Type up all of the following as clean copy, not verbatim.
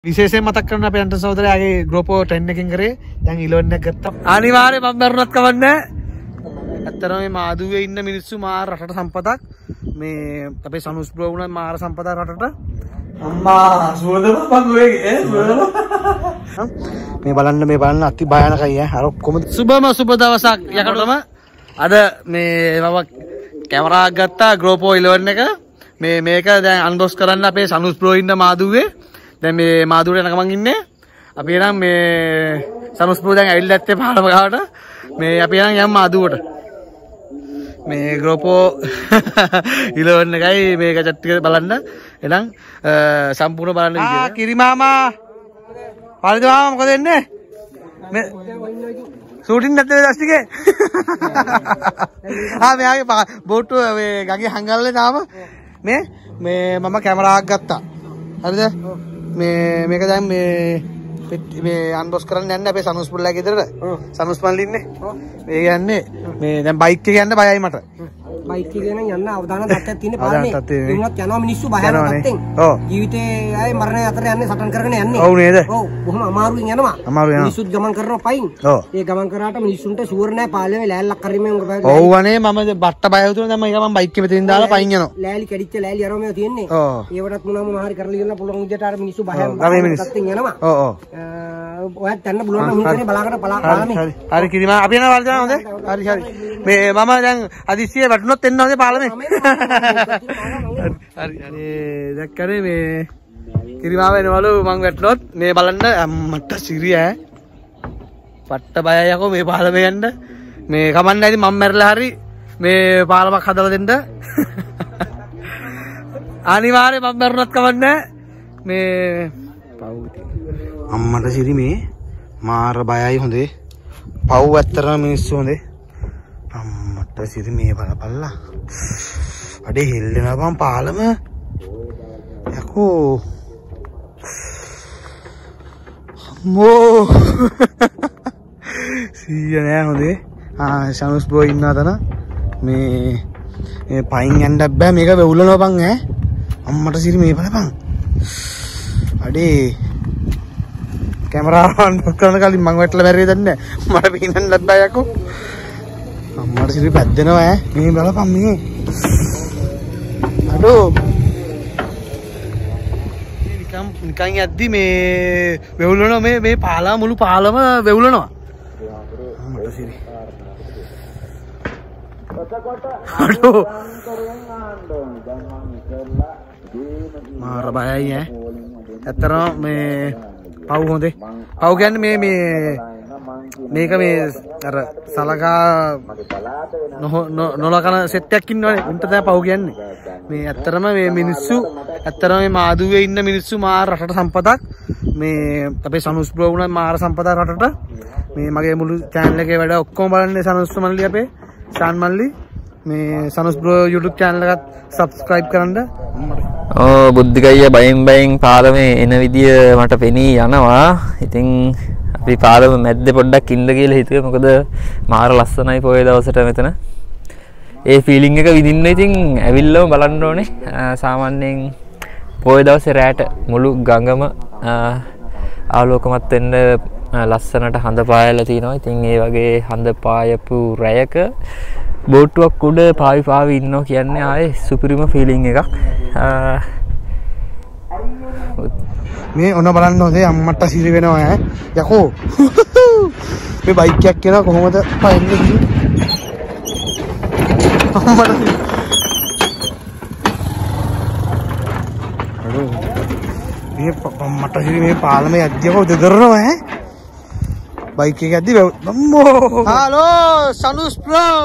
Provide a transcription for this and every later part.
විශේෂයෙන් මතක් කරන්න අපේ අන්ට සහෝදරයාගේ GoPro 10 එකකින් කරේ දැන් 11 එක ගත්තා. අනිවාර්යයෙන් මම මරුණත් කවන්නේ. ඇත්තටම මේ මාදුවේ ඉන්න මිනිස්සු මාර රටට සම්පතක්. මේ අපේ සනුස් බ්‍රෝ වුණා මාර සම්පතක් රටට. අම්මා සුවඳම පගුවේ මේ බලන්න අති භයානකයි ඈ. අර ඔක්කොම සුබ දවසක් යකටම අද මේ මම කැමරා ගත්තා GoPro 11 එක. මේක දැන් අන්බොක්ස් කරන්න අපේ සනුස් බ්‍රෝ ඉන්න මාදුවේ. දැන් මේ මාදුරේ යන ගමන් ඉන්නේ. අපි එනම් මේ සනුස් බ්‍රෝ දැන් ඇවිල්ලා ඇත්තේ පාරම ගාවට. මේ අපි එනම් යම් මාදුවට. මේ GoPro 11 එකයි මේක chat ටික බලන්න. එනම් සම්පූර්ණ බලන්න විදිය. කිරි මාමා. පාරිද මාමා මොකද වෙන්නේ? මේ ෂූටින් නැත්තේ දස්ටිකේ. මෙයාගේ බෝට්ටුව මේ ගගේ හංගල්ලේ තාම මේ මම කැමරාවක් ගත්තා. හරිද? මේක දැන් මේ අන්බොක්ස් කරන්න යන්නේ අපේ සනුස් පුල්ලා ගෙදරට. සනුස් මල්ලි ඉන්නේ. මේ යන්නේ මේ දැන් බයික් එක යන්න බයයි මට. බයික් එක ගෙන යන්න අවදාන තත්ත්වයක් තියෙන පාරේ. උනත් යනවා මිනිස්සු බයන තත්ත්වෙන්. ජීවිතේ ආයේ මරණය අතර යන්නේ සටන් කරගෙන යන්නේ. ඔව් නේද? ඔව් බොහොම අමාරුවෙන් යනවා. මිනිස්සුත් ගමන් කරනවා පයින්. ඒ ගමන් කරාට මිනිස්සුන්ට ෂුවර් නැහැ පාලේ ලෑල්ලක් කරීමෙන් උඹ බය. ඔව් අනේ මම බට්ට බය වුණා දැන් මම බයික් එක මෙතනින් දාලා පයින් යනවා. ලෑලි කැඩිච්ච ලෑලි අරම මේ තියෙන්නේ. ඒවටත් මොනවා හරි කරලා ඉන්න පුළුවන් විදියට අර මිනිස්සු බයන් තත්ත්වෙන් යනවා. ඔයත් යන්න පුළුවන් නම් හිතේ බලාගෙන බලන්න. හරි කිරිමා අපි යනවා වලදා හොඳ. හරි මේ මම දැන් අදිස්සියේ වැටුනොත් එන්න හොඳ පාලමේ. හරි දැක්කනේ මේ කිරිමාව එනවලු මං වැටුනොත් මේ බලන්න මට සිරිය ඈ. පට්ට බයයි යකෝ මේ පාලමේ යන්න. මේ කමන්නේ නැති මම මැරලා හරි මේ පාලමක් හදලා දෙන්න. අනිවාර්යයෙන් මම මැරුණත් කමන්නේ මේ පවුති. අම්මට සිරි මේ මාර බයයි හොඳේ. පව් ඇත්තරම මිනිස්සු හොඳේ. අම්මට සිරි මේ බලපල්ලා. අඩේ හෙල්ලෙනවා බං පාලම. යකෝ. අම්මෝ. සීය නෑ හොඳේ. සනුස් බෝ ඉන්නවා තන. මේ පයින් යන්න බෑ මේක වෙවුලනවා බං ඈ. අම්මට සිරි මේ බලපන්. අඩේ කැමරාව අන්බොක්ස් කරන කලින් මං වැටලා මැරෙයි දන්නේ නැහැ. මට පීනන්නත් බෑ යකෝ. අම්මට සිරි පැද්දෙනවා ඈ. මේ බලපන් මේ. අඩෝ. නිකන් යද්දි මේ වෙවුලනවා මේ පාලා මුළු පාලම වෙවුලනවා. අම්මට සිරි. අඩෝ. මාර බයයි ඈ. ඇත්තටම මේ පව් හොඳේ. පව් කියන්නේ මේක මේ අර සලකා නොලකන සෙට් එකක් ඉන්නවනේ. උන්ට තමයි පව් කියන්නේ. මේ ඇත්තටම මේ මිනිස්සු ඇත්තටම මේ මාදුවේ ඉන්න මිනිස්සු මාර රටට සම්පතක්. මේ අපේ සනුස් බ්‍රෝ වුණා මාර සම්පතක් රටට. මේ මගේ මුළු channel එකේ වැඩ ඔක්කොම බලන්නේ සනුස් මල්ලි අපේ ශාන් මල්ලි. මේ සනුස් බ්‍රෝ YouTube channel එකත් subscribe කරන්න. බුද්ධිකయ్య බයින් පාරමේ එන විදිය මට පෙනී යනවා. ඉතින් අපි පාරම මැද්දේ පොඩ්ඩක් ඉන්න කියලා හිතුවේ. මොකද මාර ලස්සනයි පොයේ දවසට මෙතන. ඒ ෆීලිං එක විඳින්න ඉතින් ඇවිල්ලාම බලන්න ඕනේ. සාමාන්‍යයෙන් පොයේ දවසේ රැට මුළු ගඟම ආලෝකමත් වෙන්න ලස්සනට හඳ පායලා තිනවා. ඉතින් ඒ වගේ හඳ පායපු රැයක බෝට්ටුවක් උඩ පාවි ඉන්නවා කියන්නේ ආයේ සුපිරිම ෆීලිං එකක්. මේ ඔන්න බලන්න හොඳේ අම්මට සිරි වෙනවා ඈ. යකෝ. මේ බයික් එකක් කියලා කොහොමද පයින්නේ කිව්වේ? අම්මට සිරි. අඩෝ. මේ අම්මට සිරි මේ පාලමේ යද්දියකෝ දෙදරනවා ඈ. බයික් එක යද්දි අම්මෝ. Hello Sanus bro.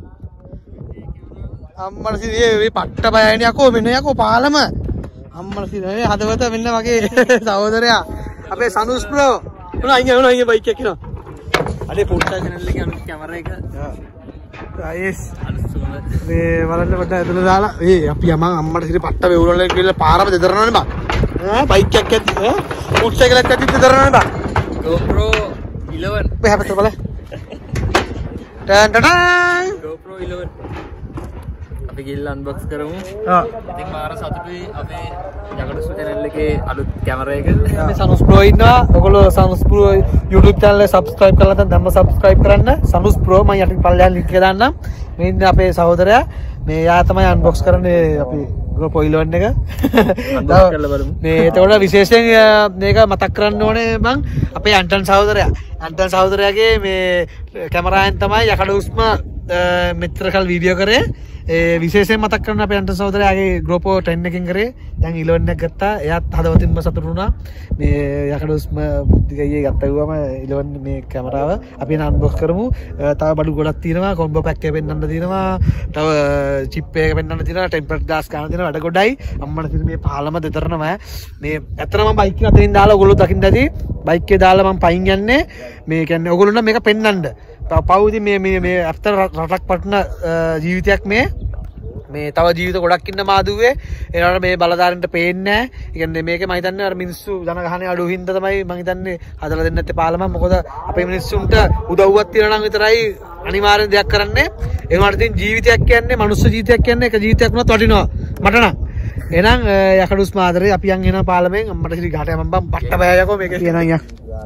අම්මට සිරි මේ පට්ට බයයිනේ යකෝ මෙන්න යකෝ පාලම. අම්මට සිරි මේ හදවත මෙන්න මගේ සහෝදරයා අපේ සනුස් බ්‍රෝ. උනා අයියේ බයික් එක කිනවා. අනේ පොට්ටා channel එකේ අනිත් කැමරා එක. ආයෙස් මේ බලන්න පොඩ්ඩක් ඇතුළ දාලා අපි යමන් අම්මට සිරි පට්ට වෙවුලන කියලා පාරම දෙදරනවනේ බං. බයික් එකක් ඇද්දි මොටර් සයිකලයක් ඇද්දි දෙදරනවනේ බං. GoPro 11 මේ හැපත බල. ටන් ටන් GoPro 11 අපි ගිහිල්ලා අන්බොක්ස් කරමු. ආ ඉතින් මාර සතුටුයි අපේ යකඩුස්ම channel එකේ අලුත් කැමරා එක. මේ සනුස් ප්‍රෝ ඉන්නවා. ඔයගොල්ලෝ සනුස් ප්‍රෝ YouTube channel එක subscribe කරලා නැත්නම් දැම්ම subscribe කරන්න. සනුස් ප්‍රෝ මම යටින් පල්ලෙහාන් link එක දාන්නම්. මේ ඉන්නේ අපේ සහෝදරයා. මේ යා තමයි unbox කරන්නේ අපි GoPro 11 එක. unbox කරලා බලමු. මේ එතකොට විශේෂයෙන් මේක මතක් කරන්න ඕනේ මං අපේ ඇන්ටන් සහෝදරයා. ඇන්ටන් සහෝදරයාගේ මේ කැමරාවෙන් තමයි යකඩුස්ම මෙච්චර කල් වීඩියෝ කරේ. විශේෂයෙන් මතක් කරන්න අපේ ඇන්ටන් සහෝදරයාගේ GoPro 10 එකකින් කරේ. දැන් 11 එක ගත්තා. එයාත් හදවතින්ම සතුටු වුණා. මේ යකඩුස්ම බුද්ධිගයියේ ගත්තා මේ 11 මේ කැමරාව අපි අන්බොක්ස් කරමු. තව බඩු ගොඩක් තියෙනවා. කොම්බෝ පැක් එක පෙන්නන්න තියෙනවා. තව චිප් එක පෙන්නන්න තියෙනවා. ටෙම්පරඩ් ගාස් ගන්න තියෙනවා. වැඩ ගොඩයි. අම්මට කිව්වේ මේ පහලම දෙතරනම මේ ඇත්තටම මම බයික් එක අතරින් දාලා ඔයගොල්ලෝ දකින්න ඇති. බයික් එකේ දාලා මම පයින් යන්නේ. මේ කියන්නේ ඔයගොල්ලෝ නම් මේක පෙන්නන්න. පවුදි මේ ඇත්තට රටක් පටන ජීවිතයක් මේ තව ජීවිත ගොඩක් ඉන්න මාදුවේ ඒනට මේ බලධාරීන්ට පේන්නේ නැහැ. ඒ කියන්නේ මේකේ මම හිතන්නේ අර මිනිස්සු ජනගහනය අඩු හින්දා තමයි මම හිතන්නේ හදලා දෙන්න නැත්තේ පාලම. මොකද අපේ මිනිස්සුන්ට උදව්වක් තියනවා නම් විතරයි අනිවාර්යෙන් දෙයක් කරන්නේ. ඒ වුණාට ඉතින් ජීවිතයක් කියන්නේ මනුස්ස ජීවිතයක් කියන්නේ එක ජීවිතයක් වුණත් වටිනවා මට නම්. එහෙනම් යකඩුස් මාදරේ අපි යන් එන පාලමෙන් අම්මට කිරි ගහට යමන් බම් බට්ට බෑ යකෝ මේක කියනන් යක්.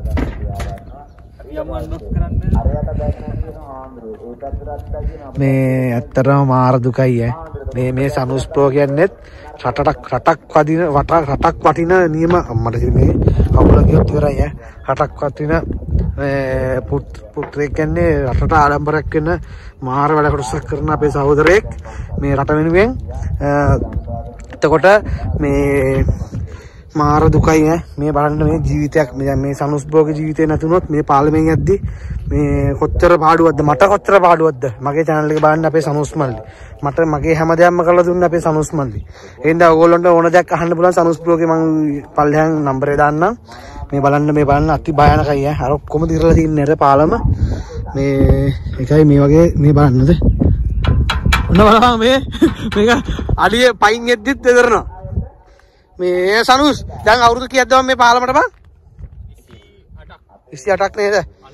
මේ ඇත්තටම මාර දුකයි මේ සනුස් ප්‍රෝ කියන්නේත් රටක් වටින නියම අම්මට මේ කවුල ගියොත් ඉවරයි රටක් වටින පුත්‍රයෙක් කියන්නේ රටට ආඩම්බරයක් වෙන මාර වැඩ කොටසක් කරන අපේ සහෝදරයෙක් මේ රට වෙනුවෙන්. එතකොට මේ මාර දුකයි මේ බලන්න මේ ජීවිතයක් මේ සනුස් ප්‍රෝගේ ජීවිතේ නැතුනොත් මේ පාර්ලිමේන්තුවේ යද්දි මේ කොච්චර පාඩුවක්ද මට කොච්චර පාඩුවක්ද මගේ channel එක බලන්න අපේ සනුස් මල්ලි මට මගේ හැමදේම කරලා දුන්නේ අපේ සනුස් මල්ලි. එහෙනම් ඔයගොල්ලොන්ට ඕන දෙයක් අහන්න පුළුවන් සනුස් ප්‍රෝගේ මම පල්ලෙහාන් නම්බරේ දාන්නම්. මේ බලන්න අති භයානකයි අර ඔක්කොම දිරලා තින්නේ අර පාලම මේ එකයි මේ වගේ මේ බලන්නද ඔන්න බලන්න මේක අඩිය පයින් එද්දිත් දෙදරනවා. මේ සනුස් දැන් අවුරුදු කීයක්ද මේ පාලමට බං? 28ක් නේද?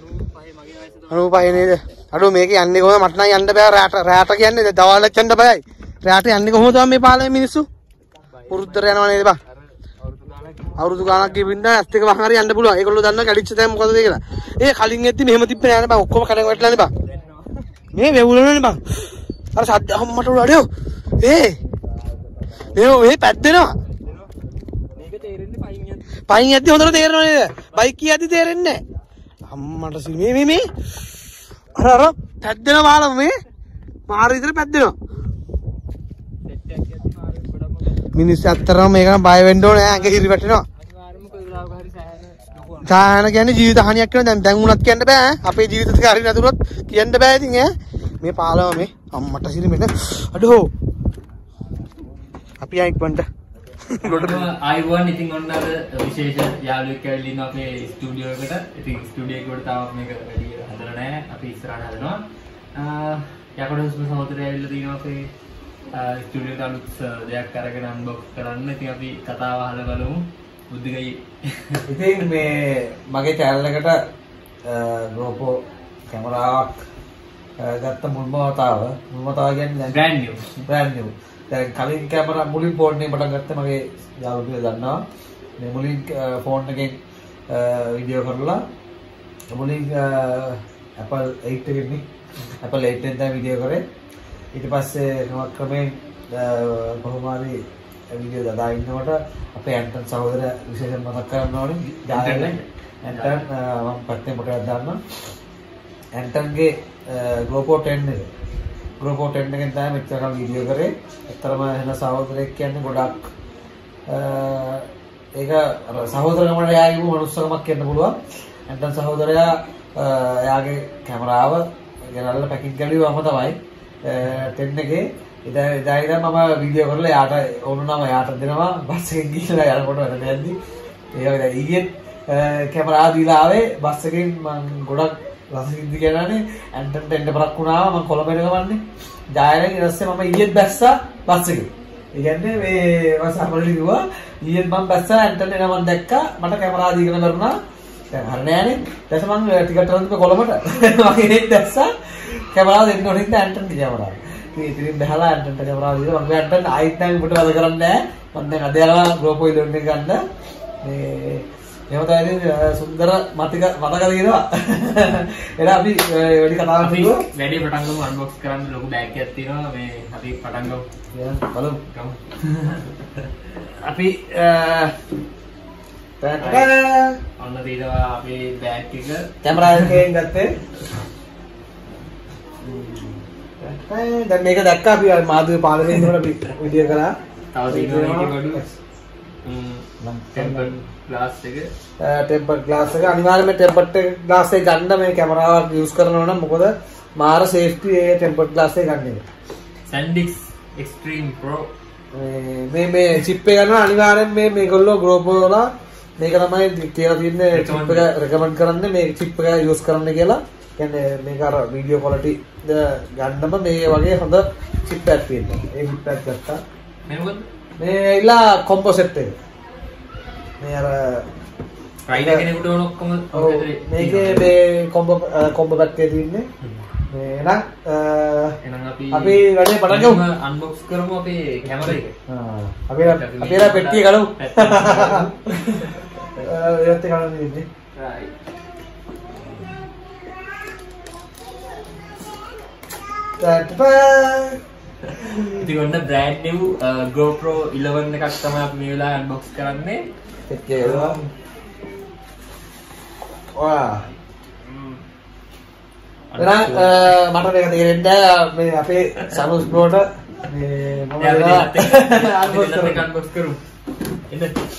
95 නේද? අඩෝ මේක යන්නේ කොහොමද? මට නම් යන්න බෑ රැට කියන්නේ දවල්ට යන්න බෑයි. රැට යන්නේ කොහොමද මේ පාලමේ මිනිස්සු? පුරුද්දට යනවා නේද බං? අවුරුදු ගානක් ගිහින් ඇත්ත එක වහන් හරි යන්න පුළුවන්. ඒගොල්ලෝ දන්නවා කැඩිච්ච තැන මොකද කියලා. ඒ කලින් එද්දි මෙහෙම තිබ්බේ නෑ නේ බං. ඔක්කොම කඩන් වැටලානේ බං. මේ වෙවුලනේ බං. අර සද්ද අම්මට උඩ මේ පැද්දෙනවා. පයින් යද්දි හොඳට තේරෙනව නේද? බයික් කියද්දි තේරෙන්නේ නැහැ. අම්මට මේ අර පැද්දෙන පාලම මේ මාර විතර පැද්දෙනවා. මිනිස්සු අත්තරම මේක නම් බය වෙන්න ඕනේ ඇඟ හිරි වැටෙනවා. සාහන කියන්නේ ජීවිත හානියක් වෙනවා. දැන් උනත් කියන්න බෑ. අපේ ජීවිත ටික හරි නැතුනොත් කියන්න බෑ ඉතින් මේ පාලම මේ අම්මට සිරි මෙන්න අඩෝ අපි ආයික් වන්ට ආයිවන් ඉතින් ඔන්න අර විශේෂ යාළුවෙක් ඇවිල්ලා ඉන්නවා අපේ ස්ටුඩියෝ එකට. ඉතින් ස්ටුඩියෝ එකට තාම මේක වැඩි හදලා නැහැ. අපි ඉස්සරහට හදනවා. යකඩුස්ම සහෝදරයා ඇවිල්ලා තිනවා අපේ ස්ටුඩියෝට අලුත් දෙයක් අරගෙන අන්බොක්ස් කරන්න. ඉතින් අපි කතාව අහලා බලමු. බුද්ධිගයි. ඉතින් මේ මගේ channel එකට GoPro කැමරාවක් ගත්ත මුල්ම වතාව කියන්නේ brand new දැන් කලින් කැමරා මුලින් ෆෝන් එකෙන් පටන් ගත්ත මගේ යාළුවෝ දන්නවා. මේ මුලින් ෆෝන් එකෙන් වීඩියෝ කරලා මුලින් Apple 8 එකකින් Apple 8 එකෙන් තමයි වීඩියෝ කරේ. ඊට පස්සේ ක්‍රමයෙන් කොහොම හරි වීඩියෝ දාලා ඉන්නකොට අපේ ඇන්ටන් සහෝදරයා විශේෂයෙන් මතක් කරන්න ඕනේ. ඇන්ටන් මම පැත්තෙන් පොඩක් දාන්න. ඇන්ටන්ගේ GoPro 10 එක GoPro 10 එකෙන් තමයි මෙච්චර කල් වීඩියෝ කරේ. ඇත්තටම එන සහෝදරයෙක් කියන්නේ ගොඩක් ඒක සහෝදරකමට යාගේ මනුස්සකමක් කියන්න පුළුවන්. ඇන්ටන් සහෝදරයා එයාගේ කැමරාව ගෙනල්ලා පැකින් ගලිවම තමයි 10 එකේ එදා ඉඳන් මම වීඩියෝ කරලා යාට ඕනනම් යාට දෙනවා බස් එකෙන් ගිහලා යනකොට වැඩ යද්දි ඒ වගේ ඊයේ කැමරාව දීලා ආවේ බස් එකෙන් මම ගොඩක් රසින්දි කියලානේ ඇන්ටන්ට එන්න බරක් වුණා මම කොළඹට ගමන්නේ ජායරෙන් ඊට පස්සේ මම ඊයේත් බැස්සා බස් එකේ. ඒ කියන්නේ මේ මම සමරලි කිව්වා ඊයේත් මම බැස්සා ඇන්ටන්ට එනවා මම දැක්කා මට කැමරාව දීගෙන කරුණා දැන් හරිය නෑනේ. ඊට පස්සේ මම ටිකට් කරන් කොළඹට මම ඉන්නේ දැස්සා කැමරාව දෙන්න ඕනේ ඉතින් ඇන්ටන්ගේ කැමරාව. ඉතින් බහලා අන්ටන්ට කැමරාව දීලා මම අන්ටන්ට ආයිත් නම් උඹට වැඩ කරන්නේ නැහැ. මම දැන් අද යනවා GoPro 11 එක ගන්න. මේ එහෙම තමයි සුන්දර මතක තියෙනවා. එහෙනම් අපි වැඩි කතාවක් නෙවෙයි. වැඩි පටන් ගමු අන්බොක්ස් කරන්න ලොකු බෑග් එකක් තියෙනවා. මේ අපි පටන් ගමු. බලමු. අපි ඔන්න තියෙනවා අපේ බෑග් එක. කැමරා එකෙන් ගත්තේ. දැන් මේක දැක්කා අපි මාධ්‍ය පාලනයෙන් ඉන්නකොට අපි වීඩියෝ කරා. තව තියෙනවා මේකේ ගොඩු. ටෙම්පර් ග්ලාස් එක. ටෙම්පර් ග්ලාස් එක අනිවාර්යයෙන්ම ටෙම්පර් ග්ලාස් එක ගන්න මේ කැමරාවක් යූස් කරනවා නම් මොකද මාර සේෆ්ටි ඒ ටෙම්පර් ග්ලාස් එක ගන්න එක. Sandix Extreme Pro මේ චිප් එක ගන්නවා අනිවාර්යෙන් මේගොල්ලෝ GoPro වල මේක තමයි කියලා තියෙන්නේ චිප් එක රෙකමන්ඩ් කරන්නේ මේ චිප් එක යූස් කරන්න කියලා. කියන්නේ මේක අර වීඩියෝ ක්වොලිටි ගන්නම මේ වගේ හොඳ චිප් එකක් තියෙනවා. ඒ චිප් එකක් ගත්තා. මේ මොකද? මේ ඉලා කොම්පොසෙට් එක. මේ අර රයිඩර් කෙනෙකුට ඕන ඔක්කොම මේකේ මේ කොම්බෝ පැත්තේ තියෙන්නේ. මේ එහෙනම් අපි වැඩේ පටන් ගමු. අන්බොක්ස් කරමු අපේ කැමරා එක. අපි පෙට්ටිය ගලමු. ඒත් ගලන්න ඉන්නේ. ඉතින් ඔන්න බ්‍රෑන්ඩ් නිව් GoPro 11 එකක් තමයි අපි මේ වෙලාවේ අන්බොක්ස් කරන්නේ. පෙට්ටිය ගලවමු. වා මට මේක තේරෙන්නේ මේ අපේ සනුස් බ්‍රෝට මේ මම අන්බොක්ස් කරමු. එන්න.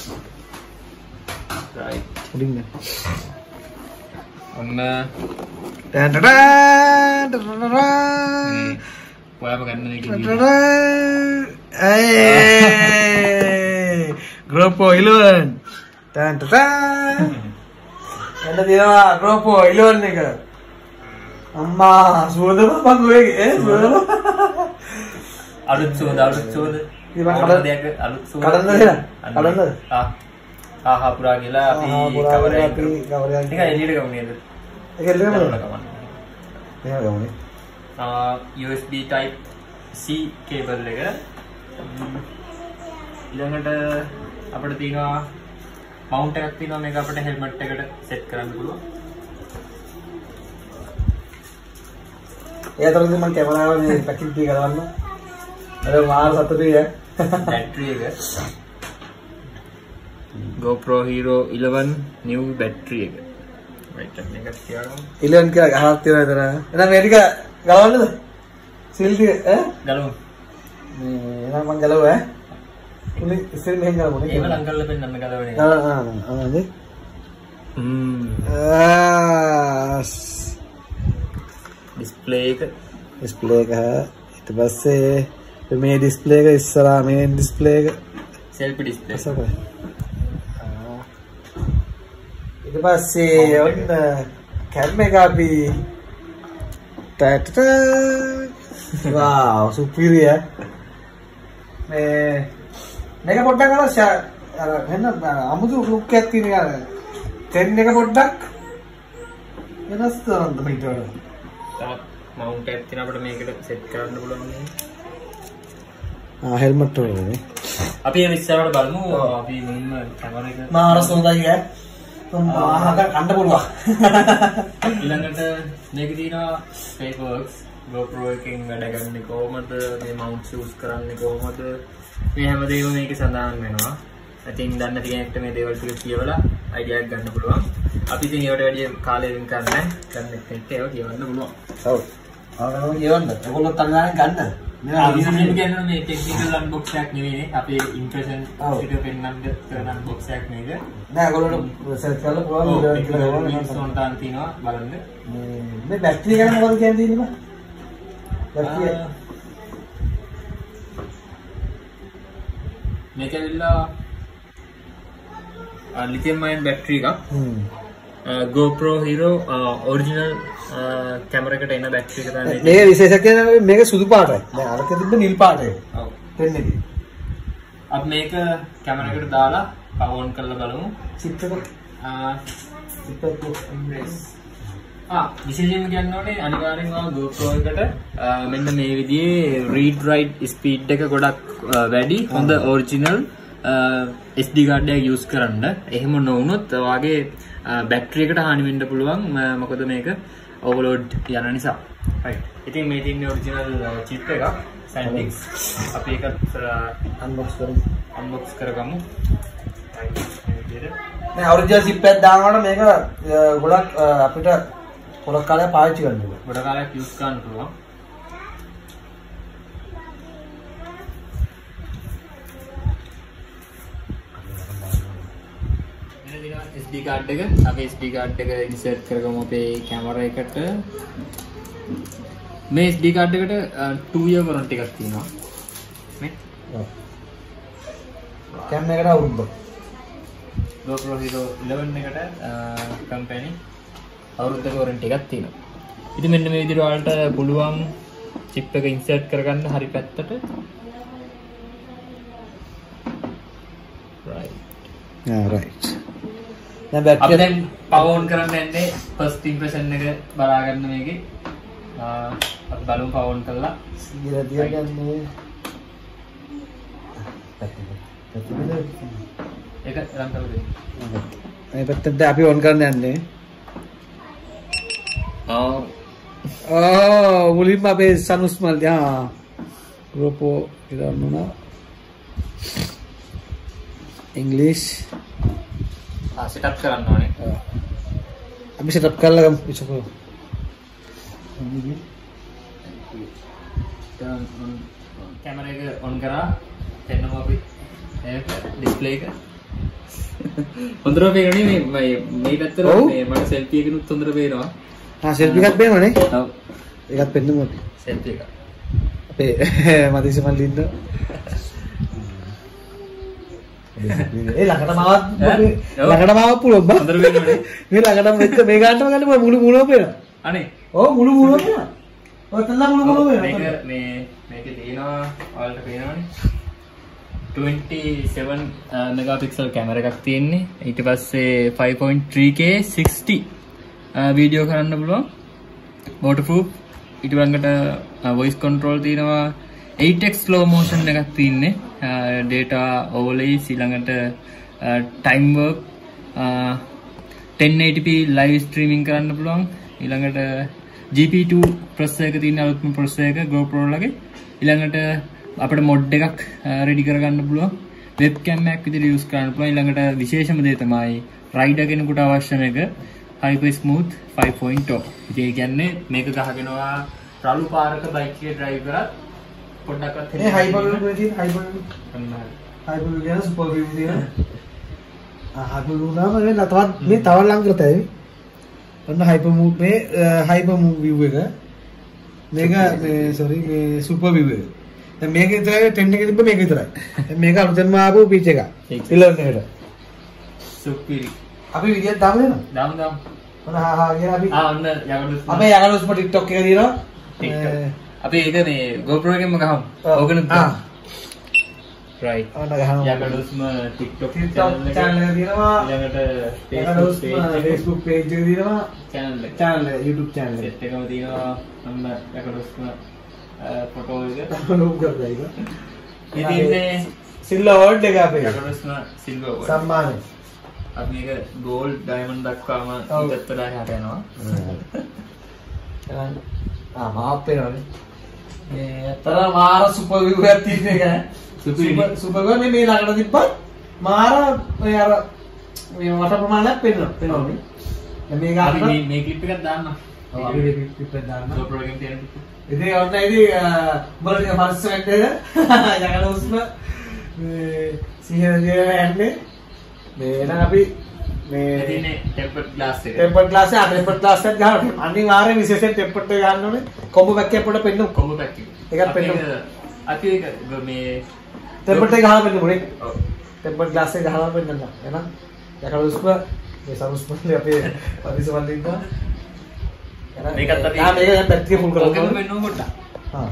right. උඩින් ඔන්න ඔයාම ගන්න එක GoPro 11 එන්න තියෙනවා GoPro 11 එක අම්මා සුවඳම පංගුවේගේ සුවඳම අලුත් සුවඳ ඉතින් අලුත් සුවඳ කඩන්නද ආහා පුරා ගිලා අපි කවරයක් ටික එළියට ගමු නේද ඒක එළියට ගමු එහෙම ගමුනේ USB type C cable එක ඊළඟට අපිට තියෙනවා mount එකක් තියෙනවා මේක අපිට helmet එකට set කරන්න පුළුවන්. ඒ අතරදී මම කැමරාව මේ පැකින් පී කරවන්න. අර මාර සතුටුයි ඈ. බැටරි එක GoPro Hero 11 new battery එක. right මේක තියාගමු. 11 කියලා ගහක් තියෙනවා එතන. එහෙනම් මේ ටික ගලවන්නද? සීල් ටික ඈ? ගලවමු. මේ එහෙනම් මම ගලවුවා ඈ. උනේ ඉස්සෙල් මෙහෙන් ගලවුනේ. ඒක ලං කරලා පෙන්නන්න ගලවන එක. ඩිස්ප්ලේ එක ඊට පස්සේ මේ ඩිස්ප්ලේ එක ඉස්සරහා මේ ඩිස්ප්ලේ එක selfie display. ඊට පස්සේ ඔන්න කැම් එක අපි ටට වාව් සුපිරිය මේක පොඩ්ඩක් අර වෙන අමුතු ලුක් එකක් තියෙන එක තෙන් එක පොඩ්ඩක් වෙනස් කරන්න මේක වල මවුන්ට් එකක් තියෙන අපිට මේකට සෙට් කරන්න පුළුවන් නේ. හෙල්මට් වලනේ අපි ඒ ඉස්සරහට බලමු අපි මුලින්ම කැමරා එක මාර සෝදායි ඈ මාහක කන්න පුළුවන්. ඊළඟට මේක තියෙනවා paperworks GoPro එකෙන් වැඩ ගන්න කොහොමද මේ මවුන්ට් යූස් කරන්නේ කොහොමද මේ හැමදේම මේකේ සඳහන් වෙනවා. ඉතින් දන්න කෙනෙක්ට මේ දේවල් ටික කියවලා අයිඩියා එකක් ගන්න පුළුවන්. අපි ඉතින් ඒවට වැඩි කාලය වෙන් කරන්නේ නැහැ. ගන්න එක්ක ඒව කියවන්න පුළුවන්. ඔව්. ආවම කියවන්න. ඒගොල්ලොත් අල්ලගෙන ගන්න. මේ කියන්නේ මේ ටෙක්නිකල් අන්බොක්ස් එකක් නෙවෙයි. අපේ ඉම්ප්‍රෙෂන් ටික පෙන්නන්න කරන අන්බොක්ස් එකක් නේද? නෑ ඒගොල්ලොට සර්ච් කරලා පුළුවන් ලින්ක්ස් ඔන්ටාන් තියෙනවා බලන්න. මේ බැටරි ගැන මොකද කියන්නේ බා? බැටරි මේක ඇවිල්ලා lithium ion battery එකක්. GoPro Hero original camera එකට එන battery එක තමයි මේක විශේෂයක් කියන්නේ මේක සුදු පාටයි. දැන් අරක තිබ්බ නිල් පාටයි. ඔව්. දෙන්නේ. අපි මේක camera එකට දාලා power on කරලා බලමු. chip එක embrace විශේෂයෙන්ම කියන්න ඕනේ අනිවාර්යෙන්ම GoPro එකට මෙන්න මේ විදිහේ read write speed එක ගොඩක් වැඩි හොඳ original SD card එකක් use කරන්න. එහෙම නොවුනොත් ඔයාගේ බැටරි එකට හානි වෙන්න පුළුවන්. මොකද මේක overload යන නිසා. right. ඉතින් මේ තියෙන්නේ original chip එකක් Santix. අපි ඒක unbox කරගමු. right. මේ විදිහට. මේ ඔරිජිනල් chip එකක් දානකොට මේක ගොඩක් අපිට ගොඩක් කාලයක් පාවිච්චි කරන්න පුළුවන්. ගොඩක් කාලයක් use කරන්න පුළුවන්. SD card එක අපි SD card එක insert කරගමු අපේ කැමරා එකට. මේ SD card එකට 2 year warranty එකක් තියෙනවා. මේ කැම් එකට අවුරුද්ද. GoPro Hero 11 එකට company අවුරුද්දක warranty එකක් තියෙනවා. ඉතින් මෙන්න මේ විදිහට ඔයාලට පුළුවන් chip එක insert කරගන්න හරි පැත්තට. right. right. අපි දැන් power on කරන්න යන්නේ first impression එක බලා ගන්න මේකේ. අපි බලමු power on කරලා. සියලා තියගන්නේ. ඒක රන් කරලා දෙන්න. මේ පැත්තට අපි on කරන්න යන්නේ. මුලින්ම අපේ සනුස්මල් GoPro ඉදන්න උනා. English setup කරන්න ඕනේ. අපි setup කරලා ගමු ඉස්සරහ. කැමරා එක on කරා එන්නම අපි ඒක display එක හොඳට පේනවනේ මේ පැත්තට මේ මට selfie එකනුත් හොඳට පේනවා. selfie එකක් පේනවනේ. ඔව්. ඒකත් පෙන්නමු අපි. selfie එක. අපේ මදිසි මල්ලින්ද ළඟට මාවත් පුළුවන් බා. හොඳට පේනවනේ. මේ ළඟටම එක්ක මේ ගන්නම ගන්න මුළු මුලම පේනවා. අනේ. ඔව් මුළු මුලම පේනවා. ඔය තල්ලා මුළු මුලම පේනවා. මේකේ තියෙනවා ඔයාලට පේනවනේ. 27 megapixel කැමරා එකක් තියෙන්නේ. ඊට පස්සේ 5.3K 60 වීඩියෝ කරන්න පුළුවන්. waterproof. ඊට ළඟට voice control තියෙනවා. 8x slow motion එකක් තියෙන්නේ. data overlay ඊළඟට time work 1080p live streaming කරන්න පුළුවන්. ඊළඟට GP2 processor එක තියෙන අලුත්ම processor එක GoPro ලගේ. ඊළඟට අපිට mod එකක් ready කරගන්න පුළුවන්. webcam එකක් විදිහට use කරන්න පුළුවන්. ඊළඟට විශේෂම දේ තමයි rider කෙනෙකුට අවශ්‍ය මේක hyper smooth 5.0. ඉතින් ඒ කියන්නේ මේක ගහගෙනවා රළු පාරක බයික් එක drive කරත් පොඩ්ඩක්වත් මේ hyper වල තියෙන hyper කියන super view තියෙන hyper වුණාම මේ තවත් මේ තව ලං කරතයි. ඔන්න hyper move මේ hyper move view එක මේක මේ sorry මේ super view එක. දැන් මේක විතරයි 10 එක තිබ්බ මේක විතරයි. දැන් මේක අලුතෙන්ම ආපු pitch එක. 11 එකට. සුපිරි. අපි විදියට දාමු නේද? දාමු. ඔන්න කියන අපි ඔන්න යකඩුස්. අපේ යකඩුස් TikTok එක දිනවා. TikTok. අපි ඒක මේ GoPro එකෙන්ම ගහමු. ඕකනුත් right. ඔන්න ගහමු. යකඩුස්ම TikTok channel එක දිනවා. ඊළඟට Facebook page එක දිනවා. channel එක YouTube channel එක. set එකම තියෙනවා. ඔන්න යකඩුස්ම photo එක. download කරලා ඒක. ඉතින් මේ silver award එක අපේ. යකඩුස්ම silver award. සම්මානය. අපි මේක gold diamond දක්වාම ඊටත් වඩා එහාට යනවා. මාප් වෙනවනේ. මේ අතර මාර සුපර් විව් එකක් තියෙන එක. සුපර් විව් මේ ළඟට තිබ්බත් මාර ඔය අර මේ වට ප්‍රමාණයක් පෙන්වන්නේ. දැන් මේක අපි මේ clip එකක් දාන්න. ඔව් අපි මේ clip එක දාන්න. GoPro එකෙන් තියෙන clip. ඉතින් ඔන්න ඉතින් උඹලා ටික ෆස්ට් සෙට් එක යකඩ උස්ම මේ සිහින යන්නේ මේ නම් අපි මේ තියෙන්නේ tempered glass එක. tempered glass එක tempered glass එකක් ගන්න අනිවාර්යෙන් විශේෂයෙන් tempered එක ගන්න ඕනේ. කොම්බෝ පැක් එක පොඩ පෙන්නු. කොම්බෝ පැක් එක. ඒකත් පෙන්නු. අපි ඒක මේ tempered එක ගහලා පෙන්නු මොනේ. ඔව්. tempered glass එක ගහලා පෙන්නන්න. එහෙනම් යකඩ උස්ම මේ සමුස්මල්ලි අපේ පරිසවල් ඉන්නවා. මේකත් අපි මේක දැන් බැටරිය ෆුල් කරලා ඔකම වෙන්නව පොඩ්ඩක්. හා.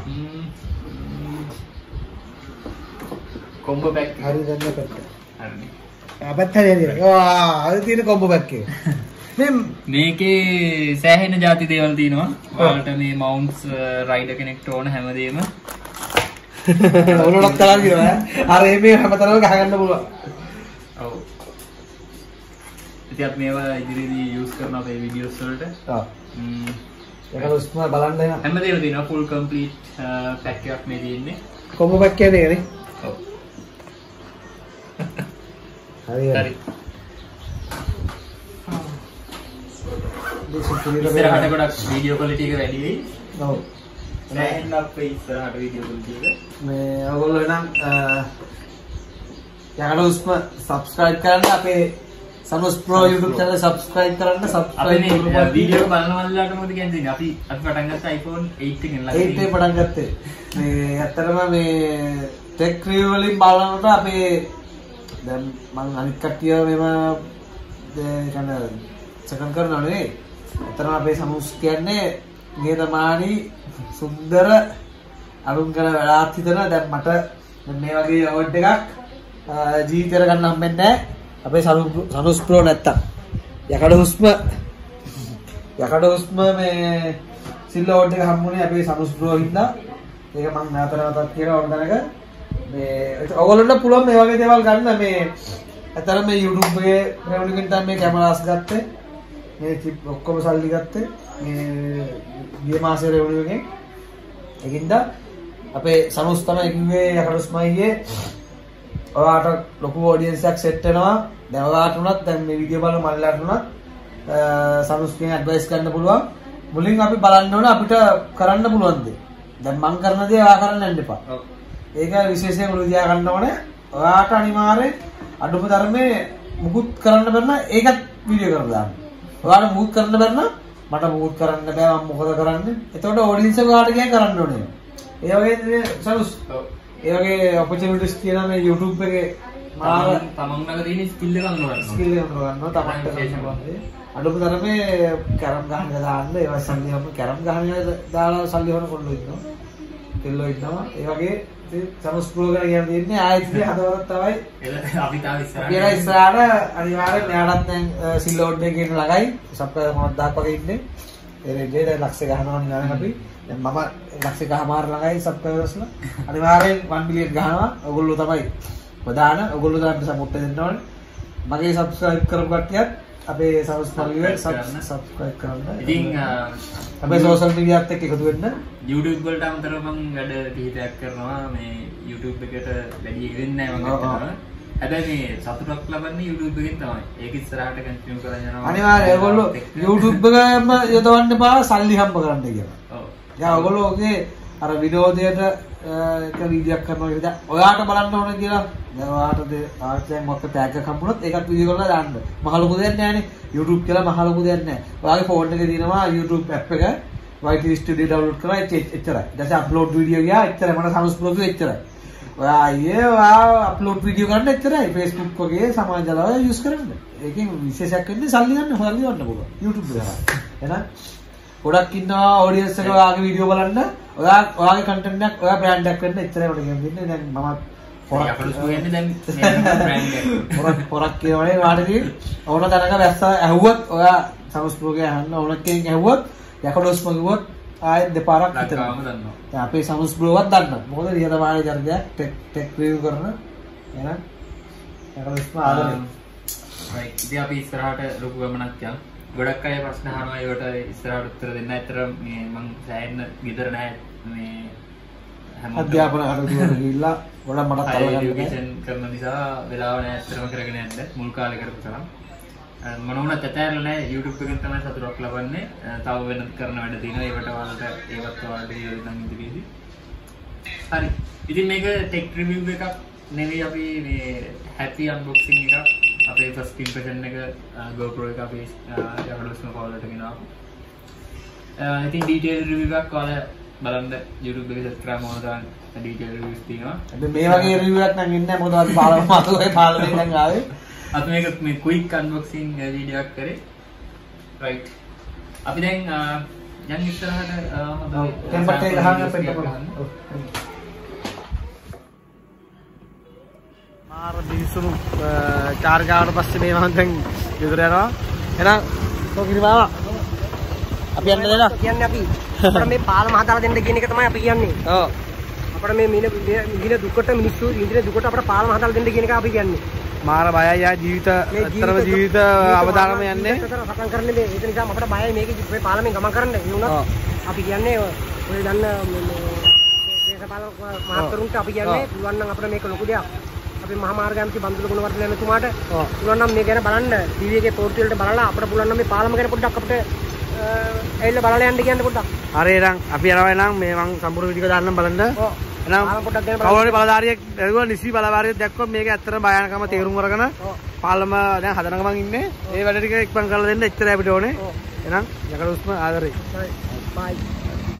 කොම්බෝ පැක් හරි දැන් පැත්ත. හරි. පැත්ත හරියට. ආ අද තියෙන කොම්බෝ පැක් එක. මේකේ සෑහෙන ಜಾති දේවල් තියෙනවා. ඔයාලට මේ මවුන්ට්ස් රයිඩර් කෙනෙක්ට ඕන හැමදේම ඔලොඩක් කරලා කියනවා. අර මේ හැමතැනම ගහගන්න පුළුවන්. ඔව්. ඉතින් අපි මේවා ඉදිරියේදී යූස් කරනවා අපේ වීඩියෝස් වලට. ඔව්. ඒක උස්ම බලන්න එනවා. හැමදේම තියෙනවා full complete pack එකක් මේ තියෙන්නේ. කොම්බෝ පැක් එකේ නේ. ඔව්. හරි. ඉස්සරහට ගොඩක් වීඩියෝ ක්වොලිටි එක වැඩි වෙයි. ඔව්. සෑහෙන්න අපේ ඉස්සරහට වීඩියෝ ක්වොලිටි එක. මේ ඔයගොල්ලෝ නම් යකඩ උස්ම subscribe කරන්න අපේ Sanus pro YouTube channel subscribe කරන්න අපි මේ වීඩියෝ බලන මල්ලාට මොකද කියන්නේ අපි පටන් ගත්ත iPhone 8 එකෙන් ළඟ 8 පටන් ගත්තේ මේ ඇත්තටම මේ tech review වලින් බලනකොට අපේ දැන් මම අනිත් කට්ටිය මේව කියන්නේ සකන් කරනවා නෙවෙයි ඇත්තටම අපේ සනුස් කියන්නේ නියතමානී සුන්දර අලුම් කරන වැඩක් හිතන දැන් මට මේ වගේ අවුට් එකක් ජීවිතේට ගන්න හම්බෙන්නේ නැහැ අපේ සනුස් ප්‍රෝ නැත්තම් යකඩ හුස්ම මේ සිල්ලෝඩ් එක හම්බුනේ අපේ සනුස් ප්‍රෝ හින්දා ඒක මම නැවතත් කියනවා ඕන දැනක මේ ඔයගොල්ලන්ට පුළුවන් මේ වගේ දේවල් ගන්න මේ අතර මේ YouTube එකේ රෙවුනියු එකෙන් තමයි මේ කැමරාස් ගත්තේ මේ චිප් ඔක්කොම සල්ලි ගත්තේ මේ ගිය මාසේ රෙවුනියු එකෙන් ඒකින්ද අපේ සනුස් තමයි කිව්වේ යකඩ හුස්මයියේ ඔයාට ලොකු ඔඩියන්ස් එකක් සෙට් වෙනවා. දැන් ඔයාට උනත් දැන් මේ වීඩියෝ බලන මල්ලාට උනත් සනුස්ගෙන් ඇඩ්වයිස් ගන්න පුළුවන්. මුලින් අපි බලන්න ඕන අපිට කරන්න පුළුවන් දේ. දැන් මම කරන දේ ඔයා කරන්න යන්න එපා. ඔව්. ඒක විශේෂයෙන් ඔලුව තියා ගන්න ඕනේ. ඔයාට අනිවාර්යෙන් අඩුම ධර්මයේ මුකුත් කරන්න බැන්න ඒකත් වීඩියෝ කරලා දාන්න. ඔයාට මුකුත් කරන්න බැන්න මට මුකුත් කරන්න බෑ මම මොකද කරන්නේ? එතකොට ඔඩියන්ස් එක ඔයාට ගියා කරන්න ඕනේ. ඒ වගේ සනුස්. ඔව්. ඒ වගේ opportunities තියෙනවා මේ YouTube එකේ මාව තමන් ළඟ තියෙන ස්කිල් එක අනුව ගන්නවා තමන්ට අඩුම තරමේ කැරම් ගහන එක දාන්න ඒවා සල්ලි වම කැරම් ගහන එක දාලා සල්ලි වන කොල්ලෝ ඉන්නවා කෙල්ලෝ ඉන්නවා ඒ වගේ සමස් ප්‍රෝග්‍රෑම් එකක් තියෙන්නේ ආයෙත් හදවත තමයි අපි තාම ඉස්සරහට අනිවාර්යෙන් මෙයාටත් දැන් සිල්ලෝඩ් එකේ ඉන්න ළඟයි සබ්ස්ක්‍රයිබ් 5000ක් වගේ ඉන්නේ ඒ රේඩ් ලක්ෂ ගහනවා නේ අපි දැන් මම ලක්ෂයකමාර ළඟයි සබ්ස්ක්‍රයිබර්ස්ලා අනිවාර්යෙන් 1 මිලියන් ගහනවා ඔයගොල්ලෝ තමයි ප්‍රධාන ඔයගොල්ලෝ තමයි සපෝට් දෙන්න ඕනේ මගේ සබ්ස්ක්‍රයිබ් කරපු කට්ටියත් අපේ සබ්ස්ක්‍රයිබ් කරන්න ඉතින් අපේ සෝෂල් මීඩියාත් එක්ක එකතු වෙන්න YouTube වලට අමතරව මම වැඩ කිහිපයක් කරනවා මේ YouTube එකට වැඩි වෙන්නේ නැහැ මම හිතනවා හැබැයි මේ සතුටක් ලබන්නේ YouTube එකෙන් තමයි. ඒක ඉස්සරහට කන්ටිනියු කරගෙන යනවා. අනිවාර්යයෙන් ඔයගොල්ලෝ YouTube එකම යොදවන්න එපා සල්ලි හම්බ කරන්න කියලා. ඔව්. දැන් ඔයගොල්ලෝ ඔගේ අර විනෝදයට එක වීඩියෝක් කරනවා කියලා ඔයාට බලන්න ඕනේ කියලා. දැන් ඔයාට ආර්ට්ලයින් මොකක් ටැග් එකක් හම්බුනොත් ඒකත් වීඩියෝ කරලා දාන්න. මහ ලොකු දෙයක් නෑනේ. YouTube කියලා මහ ලොකු දෙයක් නෑ. ඔයාගේ ෆෝන් එකේ තියෙනවා YouTube app එක. YT Studio download කරලා එච්චරයි. ඊට පස්සේ අප්ලෝඩ් වීඩියෝ ගියා එච්චරයි මට සමස් ප්‍රෝ එච්චරයි. ඔයා අයියේ ඔයා අප්ලෝඩ් වීඩියෝ කරන්න එච්චරයි. Facebook වගේ සමාජ ජාලවල යූස් කරන්න. ඒකෙන් විශේෂයක් වෙන්නේ සල්ලි ගන්න පුළුවන් YouTube එකේ. එහෙනම් ගොඩක් ඉන්නවා ඔඩියන්ස් එක ඔයාගේ වීඩියෝ බලන්න. ඔයාගේ කන්ටෙන්ට් එකක් ඔයා බ්‍රෑන්ඩ් එකක් වෙන්න එච්චරයි මට කියන්නේ. දැන් මම පොරක් කියවනේ වාඩිදී ඕන තරක වැස්ස ඇහුවොත් ඔයා සමස් ප්‍රෝගේ අහන්න ඕන කෙනෙක් ඇහුවොත් යකඩොස්ම කිව්වොත් ආයෙත් දෙපාරක් හිතනවා. දැන් අපේ සමස් ප්‍රෝවත් දන්නවා. මොකද නියතමානී ජර්ගයක් ටෙක් රිවිව් කරන එහෙනම් යකඩොස්ම ආදරේ. රයිට්. ඉතින් අපි ඉස්සරහට ලොකු ගමනක් යමු. ගොඩක් අය ප්‍රශ්න අහනවා ඒකට ඉස්සරහට උත්තර දෙන්න. ඇත්තට මේ මම සෑහෙන්න ගෙදර නැහැ මේ අධ්‍යාපන කටයුතු වලට ගිහිල්ලා ගොඩක් මටත් එඩියුකේෂන් කරන නිසා වෙලාව නැහැ ඇත්තටම කරගෙන යන්න මුල් කාලේ කරපු තරම් මම වුණත් ඇතැරලා නැහැ YouTube එකෙන් තමයි සතුටක් ලබන්නේ තව වෙනත් කරන වැඩ තියෙනවා ඒවට ඔයාලට ඒවත් ඔයාලට නම් ඉදිරියේදී හරි ඉතින් මේක ටෙක් රිවිව් එකක් නෙවෙයි අපි මේ හැපි අන්බොක්සිං එකක් අපේ ෆස්ට් ඉම්ප්‍රෙෂන් එක GoPro එක අපි යකඩොස්ම පවලට ගෙනාවා ඉතින් ඩීටේල් රිවිව් එකක් ඔයාලා බලන්න YouTube එකේ සබ්ස්ක්‍රයිබ් කරනවා දාන්න ඩීටේල් රිවිව්ස් තියෙනවා. අපි මේ වගේ රිවිව් එකක් නම් ඉන්නේ මොකද අපි පාලම අතෝයි පාලමෙන් නම් ආවේ. අපි මේක මේ ක්වික් අන්බොක්සිං වීඩියෝ එකක් කරේ. රයිට්. අපි දැන් යන් ඉස්සරහට හොඳයි. ටෙම්පර් එක ගහන්න පෙන්නපොළ. මාර දිසුණු චාර්ජ් ගාවට පස්සේ මේ මම දැන් ගෙදර යනවා. එහෙනම් ඔව් කිරිමාවා. අපි යන්න දෙනවා. කියන්නේ අපි අපිට මේ පාලම හදාලා දෙන්න කියන එක තමයි අපි කියන්නේ. ඔව්. අපිට මේ මින දුකට මිනිස්සු ඉන්දින දුකට අපිට පාලම හදාලා දෙන්න කියන එක අපි කියන්නේ. මාර බයයි යා ජීවිත අතරම ජීවිත අවදානම යන්නේ. සටන් කරන්නේ මේ ඒක නිසා අපිට බයයි මේකේ පාලමෙන් ගමන් කරන්න. ඒ වුණත් අපි කියන්නේ ඔය දන්න දේශපාලන මහත්වරුන්ට අපි කියන්නේ පුළුවන් නම් අපිට මේක ලොකු දෙයක්. අපි මහා මාර්ගාන්ති බන්දුල ගුණවර්ධන එතුමාට පුළුවන් නම් මේ ගැන බලන්න ටීවී එකේ පෝර්ටල් වලට බලලා අපිට පුළුවන් නම් මේ පාලම ගැන පොඩ්ඩක් අපිට ඇවිල්ලා බලලා යන්න කියන්න පොඩ්ඩක්. හරි එහෙනම් අපි යනවා නම් මේ මං සම්පූර්ණ වීඩියෝ දාන්නම් බලන්න. එහෙනම් පාලම පොඩ්ඩක් ගැන කවුරුහරි බලධාරියෙක් එළුවා නිසි බලධාරියෙක් දැක්කොත් මේක ඇත්තටම භයානකම තේරුම් අරගෙන පාලම දැන් හදන ගමන් ඉන්නේ. ඒ වැඩ ටික ඉක්මන් කරලා දෙන්න එච්චරයි අපිට ඕනේ. එහෙනම් යකඩ උස්ම ආදරේ. බයි.